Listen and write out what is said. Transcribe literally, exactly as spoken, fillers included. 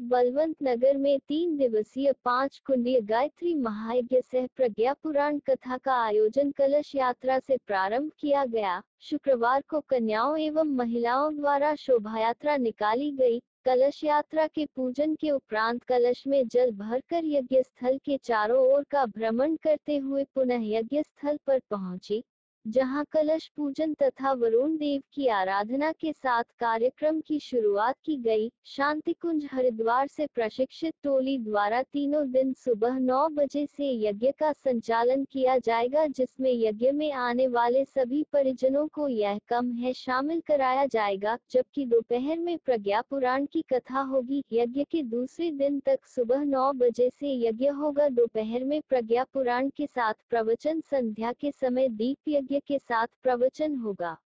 बलवंत नगर में तीन दिवसीय पांच कुंडीय गायत्री महायज्ञ सह प्रज्ञा पुराण कथा का आयोजन कलश यात्रा से प्रारंभ किया गया। शुक्रवार को कन्याओं एवं महिलाओं द्वारा शोभायात्रा निकाली गई। कलश यात्रा के पूजन के उपरांत कलश में जल भरकर यज्ञ स्थल के चारों ओर का भ्रमण करते हुए पुनः यज्ञ स्थल पर पहुंची, जहां कलश पूजन तथा वरुण देव की आराधना के साथ कार्यक्रम की शुरुआत की गई। शांतिकुंज हरिद्वार से प्रशिक्षित टोली द्वारा तीनों दिन सुबह नौ बजे से यज्ञ का संचालन किया जाएगा, जिसमें यज्ञ में आने वाले सभी परिजनों को यह कम है शामिल कराया जाएगा, जबकि दोपहर में प्रज्ञा पुराण की कथा होगी। यज्ञ के दूसरे दिन तक सुबह नौ बजे से यज्ञ होगा। दोपहर में प्रज्ञा पुराण के साथ प्रवचन, संध्या के समय दीप यज्ञ के साथ प्रवचन होगा।